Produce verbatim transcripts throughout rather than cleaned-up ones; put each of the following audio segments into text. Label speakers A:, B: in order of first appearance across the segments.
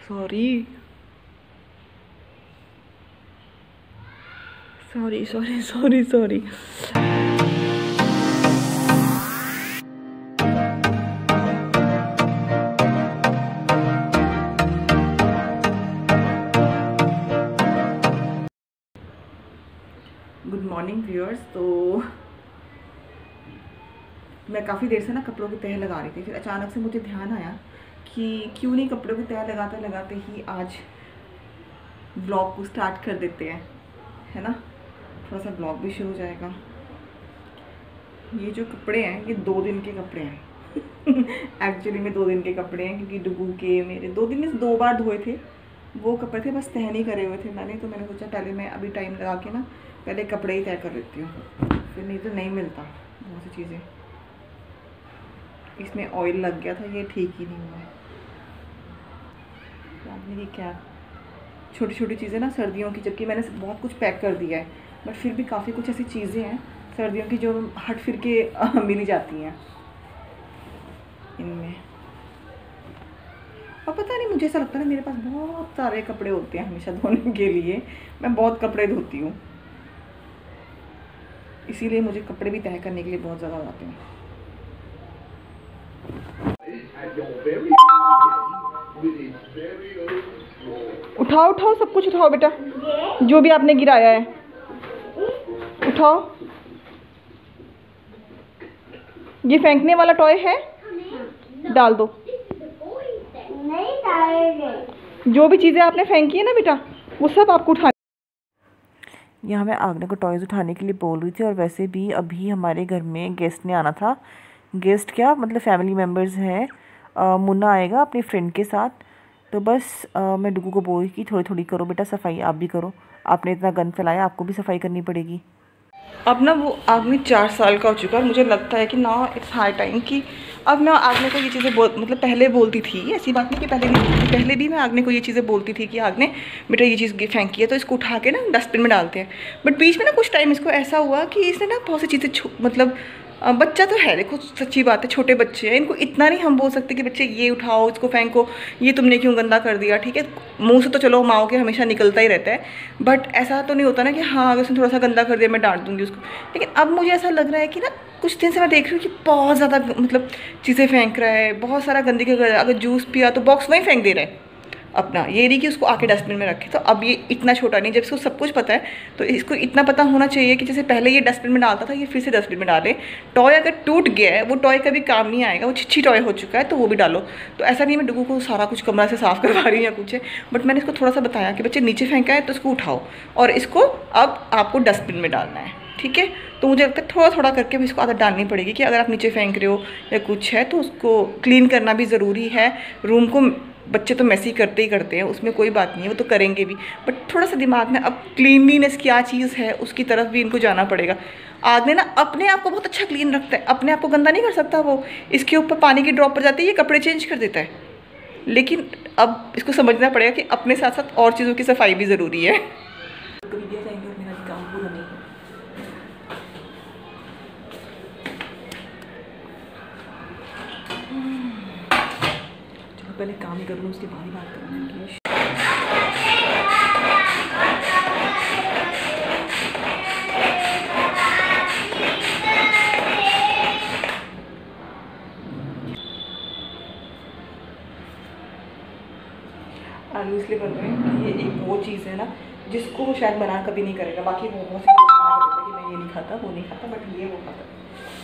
A: Sorry sorry sorry sorry sorry. Good morning viewers. तो मैं काफ़ी देर से ना कपड़ों की तह लगा रही थी, फिर अचानक से मुझे ध्यान आया कि क्यों नहीं कपड़ों की तह लगाते लगाते ही आज ब्लॉग को स्टार्ट कर देते हैं, है ना। थोड़ा सा ब्लॉग भी शुरू हो जाएगा। ये जो कपड़े हैं ये दो दिन के कपड़े हैं एक्चुअली में दो दिन के कपड़े हैं, क्योंकि डुगू के मेरे दो दिन में दो बार धोए थे वो कपड़े थे, बस तह नहीं करे हुए थे मैंने। तो मैंने सोचा पहले मैं अभी टाइम लगा के ना पहले कपड़े ही तय कर लेती हूँ, फिर नहीं तो नहीं मिलता बहुत सी चीज़ें। इसमें ऑयल लग गया था, ये ठीक ही नहीं हुआ है। आपने ये क्या छोटी छोटी चीज़ें ना सर्दियों की, जबकि मैंने बहुत कुछ पैक कर दिया है, बट फिर भी काफ़ी कुछ ऐसी चीज़ें हैं सर्दियों की जो हट फिर के मिल जाती हैं इनमें। और पता नहीं मुझे ऐसा लगता है मेरे पास बहुत सारे कपड़े होते हैं हमेशा धोने के लिए, मैं बहुत कपड़े धोती हूँ, इसीलिए मुझे कपड़े भी तय करने के लिए बहुत ज़्यादा आते हैं। उठाओ उठाओ सब कुछ उठाओ बेटा, जो भी आपने गिराया है उठाओ। ये फेंकने वाला टॉय है, डाल दो। जो भी चीज़ें आपने फेंकी है ना बेटा वो सब आपको उठा। यहाँ मैं आगने को टॉयज़ उठाने के लिए बोल रही थी, और वैसे भी अभी हमारे घर में गेस्ट ने आना था। गेस्ट क्या मतलब फैमिली मेम्बर्स हैं। मुन्ना आएगा अपनी फ्रेंड के साथ, तो बस आ, मैं डुगू को बोल रही कि थोड़ी थोड़ी करो बेटा सफाई, आप भी करो, आपने इतना गंद फैलाया, आपको भी सफाई करनी पड़ेगी। अब ना वो आगने चार साल का हो चुका है, मुझे लगता है कि ना इट्स हाई टाइम कि अब मैं आगने को ये चीज़ें बोल मतलब पहले बोलती थी, ऐसी बात नहीं कि पहले नहीं बोलती थी, पहले भी मैं आगने को ये चीज़ें बोलती थी कि आगने बेटा ये चीज़ फेंकी है तो इसको उठा के ना डस्टबिन में डालते हैं। बट बीच में ना कुछ टाइम इसको ऐसा हुआ कि इसने ना बहुत सी चीज़ें मतलब बच्चा तो है, देखो सच्ची बात है छोटे बच्चे हैं, इनको इतना नहीं हम बोल सकते कि बच्चे ये उठाओ इसको फेंको, ये तुमने क्यों गंदा कर दिया। ठीक है मुंह से तो चलो माओ के हमेशा निकलता ही रहता है, बट ऐसा तो नहीं होता ना कि हाँ अगर उसने थोड़ा सा गंदा कर दिया मैं डांट दूंगी उसको। लेकिन अब मुझे ऐसा लग रहा है कि ना कुछ दिन से मैं देख रही हूँ कि बहुत ज़्यादा मतलब चीज़ें फेंक रहा है, बहुत सारा गंदगी, अगर जूस पिया तो बॉक्स वहीं फेंक दे रहा है अपना, ये नहीं कि उसको आके डस्टबिन में रखे। तो अब ये इतना छोटा नहीं, जब इसको सब कुछ पता है तो इसको इतना पता होना चाहिए कि जैसे पहले ये डस्टबिन में डालता था ये फिर से डस्टबिन में डाले। टॉय अगर टूट गया है वो टॉय कभी काम नहीं आएगा, वो छिच्छी टॉय हो चुका है तो वो भी डालो। तो ऐसा नहीं मैं डुगू को सारा कुछ कमरा से साफ़ करवा रही हूँ या कुछ है, बट मैंने इसको थोड़ा सा बताया कि बच्चे नीचे फेंका है तो इसको उठाओ और इसको अब आपको डस्टबिन में डालना है। ठीक है तो मुझे लगता है थोड़ा थोड़ा करके भी इसको आदत डालनी पड़ेगी कि अगर आप नीचे फेंक रहे हो या कुछ है तो उसको क्लीन करना भी ज़रूरी है। रूम को बच्चे तो मैसी करते ही करते हैं, उसमें कोई बात नहीं है, वो तो करेंगे भी, बट थोड़ा सा दिमाग में अब क्लीनलीनेस क्या चीज़ है उसकी तरफ भी इनको जाना पड़ेगा। आदमी ना अपने आप को बहुत अच्छा क्लीन रखता है, अपने आप को गंदा नहीं कर सकता वो, इसके ऊपर पानी की ड्रॉप पड़ जाती है ये कपड़े चेंज कर देता है। लेकिन अब इसको समझना पड़ेगा कि अपने साथ साथ और चीज़ों की सफाई भी ज़रूरी है। पहले काम कर लूँ उसके बाद ही बात करूँगी। आलू इसलिए बन रहे हैं कि ये एक वो चीज़ है ना जिसको वो शायद मना कभी नहीं करेगा, बाकी वो बहुत से लोग मना करते हैं कि मैं ये नहीं खाता वो नहीं खाता, बट ये वो खाता है।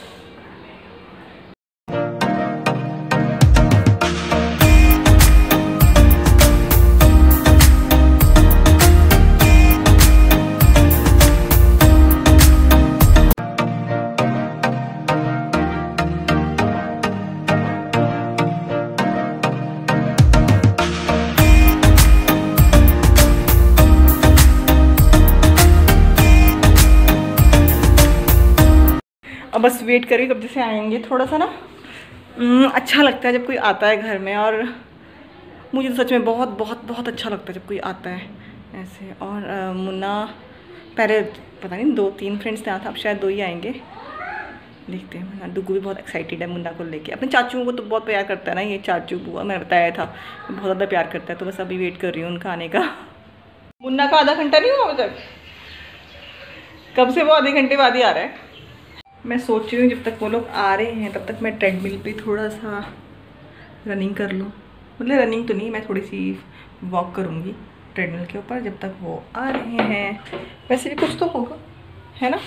A: अब बस वेट करिए कब जैसे आएंगे। थोड़ा सा ना अच्छा लगता है जब कोई आता है घर में, और मुझे तो सच में बहुत बहुत बहुत अच्छा लगता है जब कोई आता है ऐसे। और मुन्ना पहले पता नहीं दो तीन फ्रेंड्स ने आया था, अब शायद दो ही आएंगे। देखते हैं। मुन्ना डुगू भी बहुत एक्साइटेड है मुन्ना को लेके। अपने चाचुओं को तो बहुत प्यार करता है ना ये चाचू बुआ, मैं बताया था बहुत ज़्यादा प्यार करता है। तो बस अभी वेट कर रही हूँ उनका आने का। मुन्ना का आधा घंटा नहीं हुआ अभी तक, कब से वो आधे घंटे बाद ही आ रहा है। मैं सोच रही हूँ जब तक वो लोग आ रहे हैं तब तक मैं ट्रेडमिल पे थोड़ा सा रनिंग कर लूँ। मतलब रनिंग तो नहीं, मैं थोड़ी सी वॉक करूँगी ट्रेडमिल के ऊपर जब तक वो आ रहे हैं। वैसे भी कुछ तो होगा, है ना?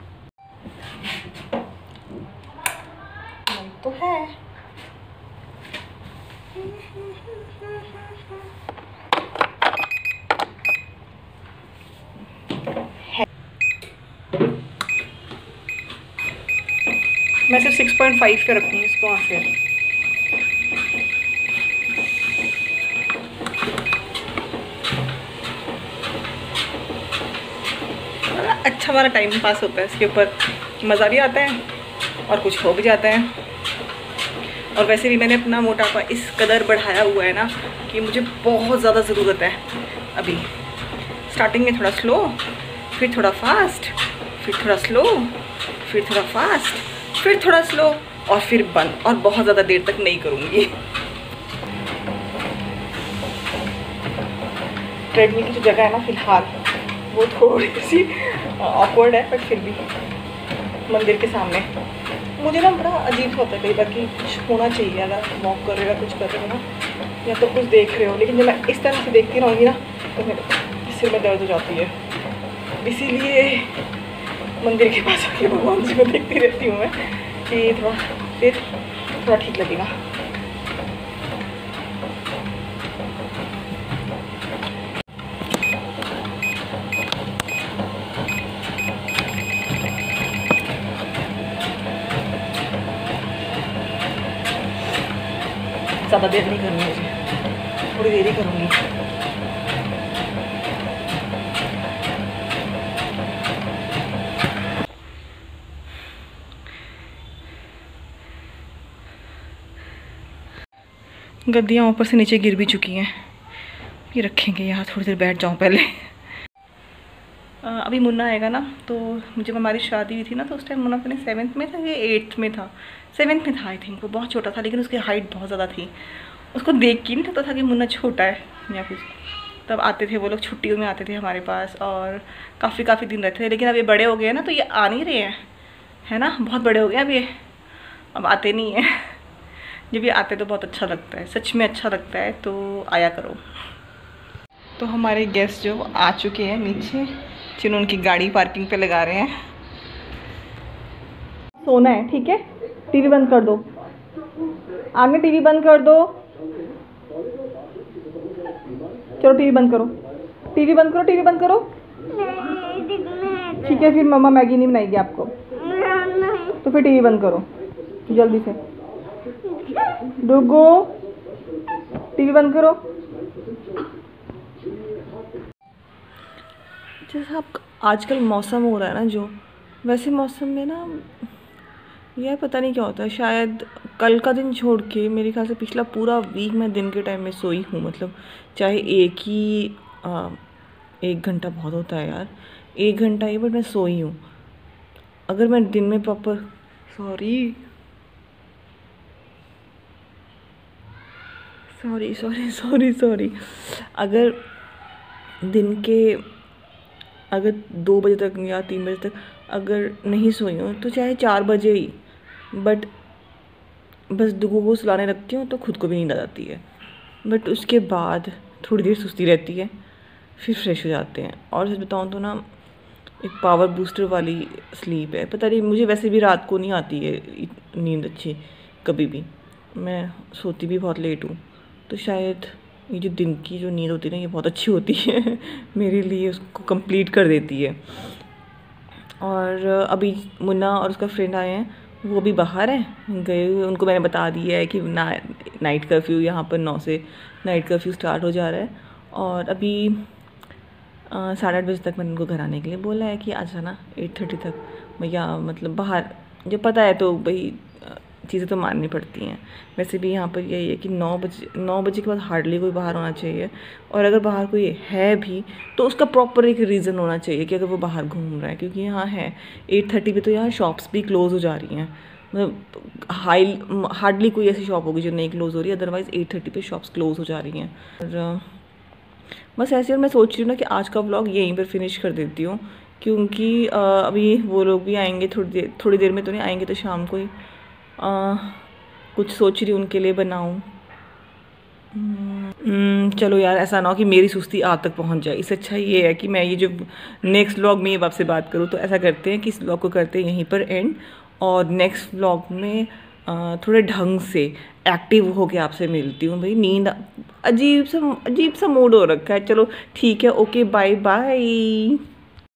A: तो है। मैं सिर्फ सिक्स पॉइंट फाइव पे रखूँगी इसको वहाँ से। अच्छा हमारा टाइम पास होता है इसके ऊपर, मज़ा भी आता है और कुछ हो भी जाता है। और वैसे भी मैंने अपना मोटापा इस कदर बढ़ाया हुआ है ना कि मुझे बहुत ज़्यादा ज़रूरत है। अभी स्टार्टिंग में थोड़ा स्लो, फिर थोड़ा फास्ट, फिर थोड़ा स्लो, फिर थोड़ा फास्ट, फिर थोड़ा स्लो और फिर बंद। और बहुत ज़्यादा देर तक नहीं करूँगी। ट्रेडमिल की जो जगह है ना फ़िलहाल वो थोड़ी सी ऑकवर्ड है, बट फिर भी मंदिर के सामने मुझे ना बड़ा अजीब होता है कई बार कि कुछ होना चाहिए अगर वॉक कर रहे हो, कुछ कर रहे हो ना, या तो कुछ देख रहे हो। लेकिन जब मैं इस तरह से देखती रहूँगी ना तो मेरे सिर में दर्द हो जाती है। इसीलिए मंदिर के पास आके भगवान जी को देखती रहती हूँ मैं कि थोड़ा फिर थोड़ा ठीक लगेगा। ज़्यादा देर नहीं करनी मुझे, थोड़ी देर ही करूँगी। गद्दियाँ ऊपर से नीचे गिर भी चुकी हैं, ये रखेंगे यहाँ। थोड़ी देर बैठ जाऊँ पहले। अभी मुन्ना आएगा ना, तो जब हमारी शादी हुई थी ना तो उस टाइम मुन्ना अपने सेवन्थ में था या एट्थ में था, सेवन्थ में था आई थिंक। वो बहुत छोटा था लेकिन उसकी हाइट बहुत ज़्यादा थी। उसको देख के नहीं लगता था कि मुन्ना छोटा है या कुछ। तब आते थे वो लोग, छुट्टियों में आते थे हमारे पास और काफ़ी काफ़ी दिन रहते थे। लेकिन अब ये बड़े हो गए हैं ना तो ये आ नहीं रहे हैं, है ना? बहुत बड़े हो गए अब ये, अब आते नहीं हैं। जब ये आते तो बहुत अच्छा लगता है, सच में अच्छा लगता है, तो आया करो। तो हमारे गेस्ट जो आ चुके हैं नीचे, जिन्होंने उनकी गाड़ी पार्किंग पे लगा रहे हैं। सोना है, ठीक है? टीवी बंद कर दो, आगे टीवी बंद कर दो। चलो टीवी बंद करो, टीवी बंद करो, टीवी बंद करो। ठीक है, फिर मम्मा मैगी नहीं बनाएगी आपको, तो फिर टीवी बंद करो जल्दी से। डुगू टीवी बंद करो। जैसा आप आजकल मौसम हो रहा है ना जो, वैसे मौसम में ना यह पता नहीं क्या होता है। शायद कल का दिन छोड़ के मेरे ख्याल से पिछला पूरा वीक मैं दिन के टाइम में सोई हूँ। मतलब चाहे एक ही आ, एक घंटा बहुत होता है यार, एक घंटा ही, बट मैं सोई हूँ। अगर मैं दिन में proper sorry sorry sorry sorry sorry अगर दिन के अगर दो बजे तक या तीन बजे तक अगर नहीं सोई हूँ तो चाहे चार बजे ही, बट बस दुगू को सुलाने लगती हूँ तो खुद को भी नींद आ जाती है। बट उसके बाद थोड़ी देर सुस्ती रहती है, फिर फ्रेश हो जाते हैं। और सच बताऊँ तो ना एक पावर बूस्टर वाली स्लीप है। पता नहीं मुझे वैसे भी रात को नहीं आती है नींद अच्छी कभी भी, मैं सोती भी बहुत लेट हूँ। तो शायद ये जो दिन की जो नींद होती है ना ये बहुत अच्छी होती है मेरे लिए, उसको कंप्लीट कर देती है। और अभी मुन्ना और उसका फ्रेंड आए हैं, वो भी बाहर हैं गए हुए। उनको मैंने बता दिया है कि ना नाइट कर्फ्यू यहाँ पर नौ से नाइट कर्फ्यू स्टार्ट हो जा रहा है। और अभी साढ़े आठ बजे तक मैंने उनको घर आने के लिए बोला है कि आ जाना एट थर्टी तक भैया। मतलब बाहर जब पता है तो भाई चीज़ें तो माननी पड़ती हैं। वैसे भी यहाँ पर यही है कि नौ बजे नौ बजे के बाद हार्डली कोई बाहर होना चाहिए, और अगर बाहर कोई है भी तो उसका प्रॉपर एक रीज़न होना चाहिए कि अगर वो बाहर घूम रहा है, क्योंकि यहाँ है एट थर्टी पे तो यहाँ शॉप्स भी क्लोज़ हो जा रही हैं। मतलब हाई हार्डली कोई ऐसी शॉप होगी जो नहीं क्लोज़ हो रही है, अदरवाइज़ एट थर्टी पे शॉप्स क्लोज़ हो जा रही हैं। और बस ऐसे, और मैं सोच रही हूँ ना कि आज का व्लॉग यहीं पर फिनिश कर देती हूँ, क्योंकि अभी वो लोग भी आएंगे थोड़ी देर थोड़ी देर में तो नहीं आएंगे, तो शाम को ही आ, कुछ सोच रही हूँ उनके लिए बनाऊँ। चलो यार, ऐसा ना हो कि मेरी सुस्ती आप तक पहुँच जाए। इससे अच्छा ये है कि मैं ये जो नेक्स्ट व्लॉग में ये आपसे बात करूँ, तो ऐसा करते हैं कि इस व्लॉग को करते हैं यहीं पर एंड, और नेक्स्ट व्लॉग में आ, थोड़े ढंग से एक्टिव होके आपसे मिलती हूँ। भाई नींद अजीब सा अजीब सा मूड हो रखा है। चलो ठीक है, ओके बाय बाय।